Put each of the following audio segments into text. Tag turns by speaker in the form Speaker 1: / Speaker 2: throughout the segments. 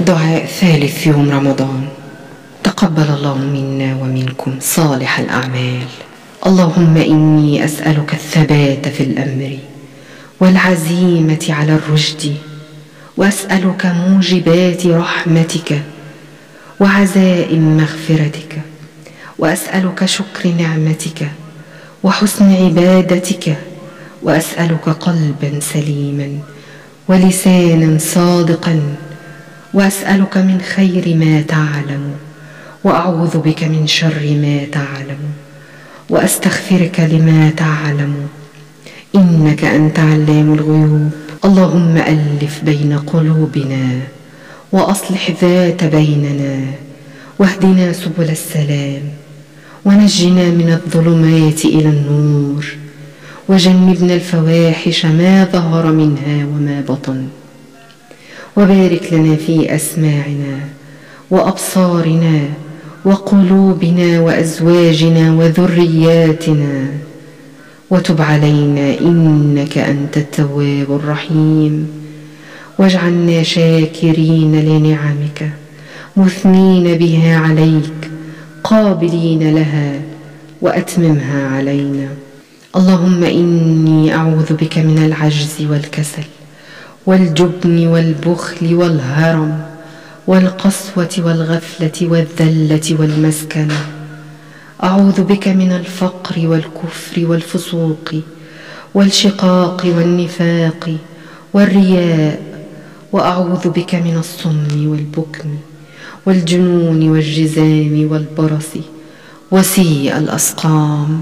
Speaker 1: دعاء ثالث يوم رمضان. تقبل الله منا ومنكم صالح الأعمال. اللهم إني أسألك الثبات في الأمر والعزيمة على الرشد، وأسألك موجبات رحمتك وعزائم مغفرتك، وأسألك شكر نعمتك وحسن عبادتك، وأسألك قلبا سليما ولسانا صادقا، وأسألك من خير ما تعلم، وأعوذ بك من شر ما تعلم، وأستغفرك لما تعلم، إنك أنت علام الغيوب. اللهم ألف بين قلوبنا وأصلح ذات بيننا، واهدنا سبل السلام، ونجنا من الظلمات إلى النور، وجنبنا الفواحش ما ظهر منها وما بطن، وبارك لنا في أسماعنا وأبصارنا وقلوبنا وأزواجنا وذرياتنا، وتب علينا إنك أنت التواب الرحيم، واجعلنا شاكرين لنعمك مثنين بها عليك قابلين لها وأتممها علينا. اللهم إني أعوذ بك من العجز والكسل والجبن والبخل والهرم والقسوة والغفلة والذلة والمسكنة. أعوذ بك من الفقر والكفر والفسوق والشقاق والنفاق والرياء، وأعوذ بك من الصم والبكم والجنون والجذام والبرص وسيء الأسقام.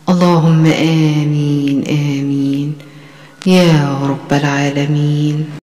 Speaker 1: اللهم آمين آمين يا رب العالمين.